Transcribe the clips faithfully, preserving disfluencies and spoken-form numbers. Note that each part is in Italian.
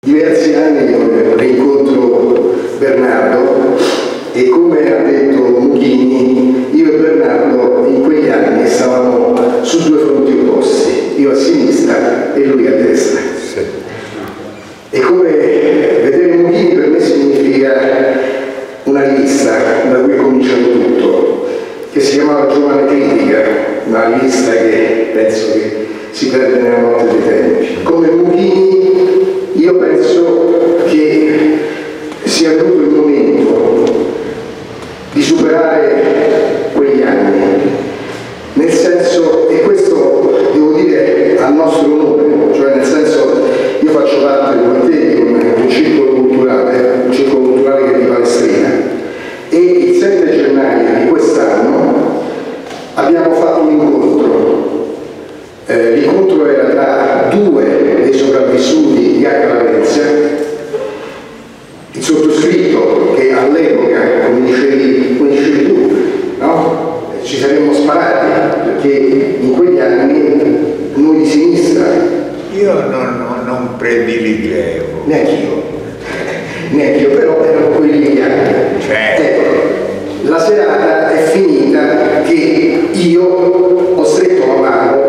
diversi anni io rincontro Bernardo e, come ha detto Mughini, io e Bernardo in quegli anni stavamo su due fronti opposti, io a sinistra e lui a destra. Sì. E come vedere Mughini per me significa una rivista da cui è cominciato tutto, che si chiamava Giovane Critica, una rivista che penso che si perde nella notte dei tempi. Come Mughini io penso che sia venuto il momento di superare quegli anni, nel senso, e questo devo dire al nostro onore, cioè nel senso, io faccio parte come te di un, un circolo culturale, un circolo culturale che è di Palestrina, e il sette gennaio di quest'anno abbiamo fatto un incontro. Eh, l'incontro era tra due dei sopravvissuti di H. Valencia, il sottoscritto, che all'epoca, come dicevi, come dicevi tu, no? Ci saremmo sparati, perché in quegli anni noi di sinistra... Io non, non, non prediligevo. Neanche io, neanche io, però erano quelli anni. Certo. Ecco, la serata è finita che io ho stretto la mano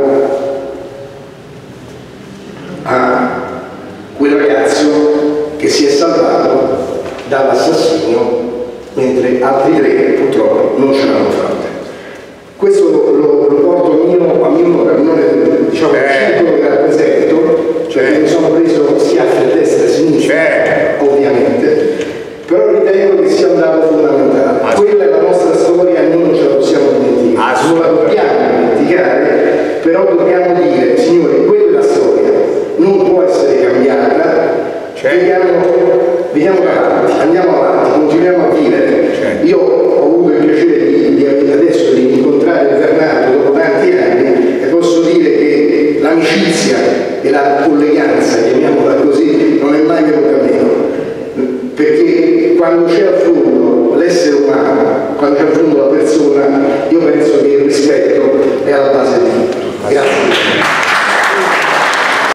a quel ragazzo che si è salvato dall'assassinio, mentre altri tre purtroppo non ce l'hanno fatta. Questo lo, lo porto a mio, a mio onore, diciamo, il circolo che rappresento, cioè che mi sono preso schiaffi a destra e a sinistra, ovviamente, però ritengo che sia un dato fondamentale. Quella è la nostra storia e noi non ce la possiamo dimenticare, non la dobbiamo dimenticare, però dobbiamo dire, signori, quella è la storia, non può essere cambiata, vediamo, vediamo avanti, andiamo avanti, continuiamo a vivere. Io ho avuto il piacere di, di adesso di incontrare Bernardo dopo tanti anni e posso dire che l'amicizia e la colleganza, chiamiamola così, non è mai venuta meno, perché quando c'è a fondo l'essere umano, quando c'è a fondo la persona,